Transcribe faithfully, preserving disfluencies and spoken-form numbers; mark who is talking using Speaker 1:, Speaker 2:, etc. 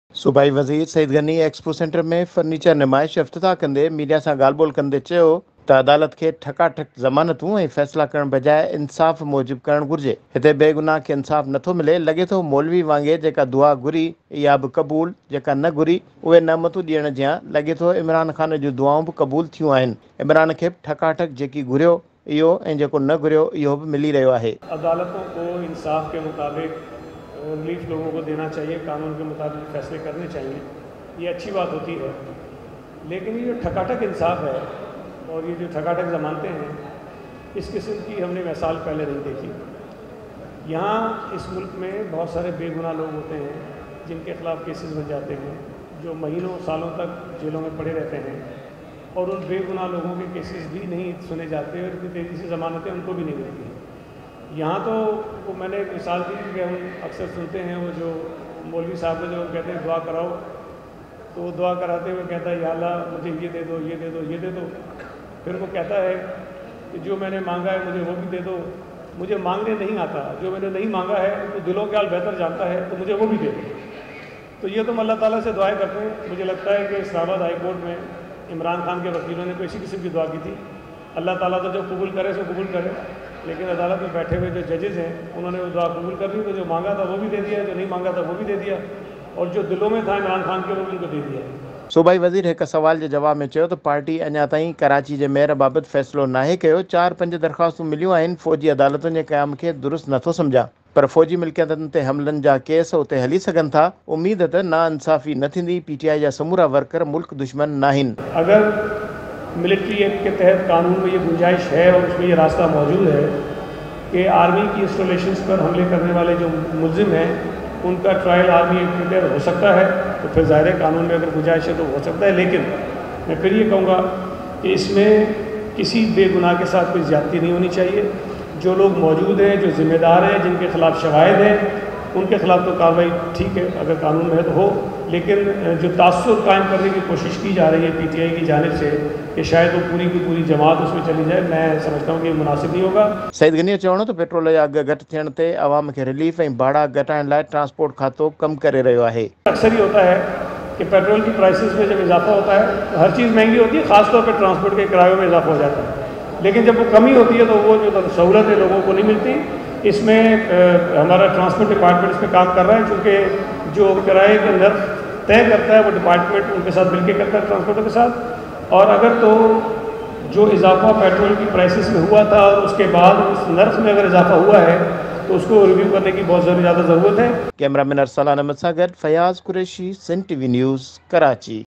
Speaker 1: सूबाई वज़ीर Saeed Ghani expo centre में फर्नीचर नुमाइश इफ्तिताह कंदे मीडिया सां ॻाल्हि ॿोल कंदे चयो त अदालत खे ठकाठक ज़मानतूं ऐं फ़ैसिला करण बजाए इंसाफ़ मूजिब करणु घुरिजे। हिते बेगुनाह खे इंसाफ़ नथो मिले, लॻे थो मौलवी वांगुरु जेका दुआ घुरी इहा बि क़बूल, जेका न घुरी उहे नमतूं ॾियण जियां लॻे थो इमरान ख़ान जूं दुआऊं बि क़बूल थियूं आहिनि। इमरान खे बि ठकाठक जेकी घुरियो इहो ऐं जेको न घुरियो इहो बि मिली रहियो आहे।
Speaker 2: अदालतों को इंसाफ के मुताबिक रिलीफ लोगों को देना चाहिए, कानून के मुताबिक फैसले करने चाहिए, ये अच्छी बात होती है। लेकिन ये जो ठकाठक इंसाफ है और ये जो ठकाठक ज़मानतें हैं, इस किस्म की हमने मिसाल पहले नहीं देखी। यहाँ इस मुल्क में बहुत सारे बेगुनाह लोग होते हैं जिनके ख़िलाफ़ केसेस बन जाते हैं, जो महीनों सालों तक जेलों में पड़े रहते हैं और उन बेगुनाह लोगों के केसेस भी नहीं सुने जाते और इतनी तेज़ी से ज़मानतें उनको भी नहीं मिलती। यहाँ तो वो मैंने एक मिसाल दी कि हम अक्सर सुनते हैं वो जो मौलवी साहब जो कहते हैं दुआ कराओ, तो वो दुआ कराते हुए कहता है या अल्लाह मुझे ये दे दो, ये दे दो, ये दे दो। फिर वो कहता है कि जो मैंने मांगा है मुझे वो भी दे दो। मुझे मांगने नहीं आता, जो मैंने नहीं मांगा है तो दिलों के हाल बेहतर जानता है, तो मुझे वो भी दे दो। तो ये तो हम अल्लाह ताला से दुआएं करते हैं। मुझे लगता है कि इस्लामाबाद हाई कोर्ट में इमरान खान के वकीलों ने कोई इसी किस्म की दुआ की थी। अल्लाह ताला तो जो कबूल करे सो कबूल करे, लेकिन अदालत में बैठे हुए जो जजेज़ हैं उन्होंने वो दुआ कबूल कर ली, तो जो मांगा था वो भी दे दिया, जो नहीं मांगा था वो भी दे दिया, और जो दिलों में था इमरान खान के वो भी उनको दे दिया।
Speaker 1: सूबाई वज़ीर एक सवाल के जवाब में चयो त पार्टी अञा ताईं कराची के मेयर बाबत फ़ैसिलो नाहे कयो। चार पंज दरख़्वास्तूं मिलियूं आहिनि। फ़ौजी अदालतुनि जे क़याम खे दुरुस्त नथो सम्झा, पर फ़ौजी मिल्कियतनि ते हमलनि जा केस उते हली सघनि था। उम्मीद त नाइंसाफ़ी न थींदी। पीटीआई जा समूरा वर्कर मुल्क दुश्मन नाहिन।
Speaker 2: अगर मिलिट्री एक्ट के तहत कानून में ये गुंजाइश है और उसमें ये रास्ता मौजूद है कि आर्मी की इंस्टॉलेशंस पर हमले करने वाले जो मुलजिम हैं उनका ट्रायल आर्मी एक्ट के तहत हो सकता है, तो फिर ज़ाहिर कानून में अगर गुंजाइश है तो हो सकता है। लेकिन मैं फिर ये कहूँगा कि इसमें किसी बेगुनाह के साथ कोई ज़्यादती नहीं होनी चाहिए। जो लोग मौजूद हैं, जो ज़िम्मेदार हैं, जिनके ख़िलाफ़ शवाहिद हैं, उनके ख़िलाफ़ तो कार्रवाई ठीक है अगर कानून में है तो हो। लेकिन जो तासुर कायम करने की कोशिश की जा रही है पीटीआई की जानिब से कि शायद वो पूरी की पूरी जमात उसमें चली जाए, मैं समझता हूँ कि मुनासिब नहीं होगा।
Speaker 1: सईद गनी चवणो तो पेट्रोल जा अघ घटि थियण ते अवाम खे रिलीफ ऐं भाड़ा घटाइण लाइ ट्रांसपोर्ट खातो कमु करे रहियो आहे।
Speaker 2: अक्सर ही होता है कि पेट्रोल की प्राइसेस में जब इजाफा होता है तो हर चीज़ महंगी होती है, ख़ासतौर पर ट्रांसपोर्ट के किरायों में इजाफा हो जाता है। लेकिन जब वो कमी होती है तो वो जो सहूलतें लोगों को नहीं मिलती। इसमें आ, हमारा ट्रांसपोर्ट डिपार्टमेंट इस पर काम कर रहा है, क्योंकि जो किराए का नर्ख तय करता है वो डिपार्टमेंट उनके साथ मिलकर करता है, ट्रांसपोर्टर के साथ। और अगर तो जो इजाफा पेट्रोल की प्राइसेस में हुआ था और उसके बाद उस नर्ख में अगर इजाफा हुआ है तो उसको रिव्यू करने की बहुत ज़्यादा ज़रूरत है।
Speaker 1: कैमरामैन अरसलान अहमद सां गॾु फयाज़ कुरैशी, सिंध टीवी न्यूज़, कराची।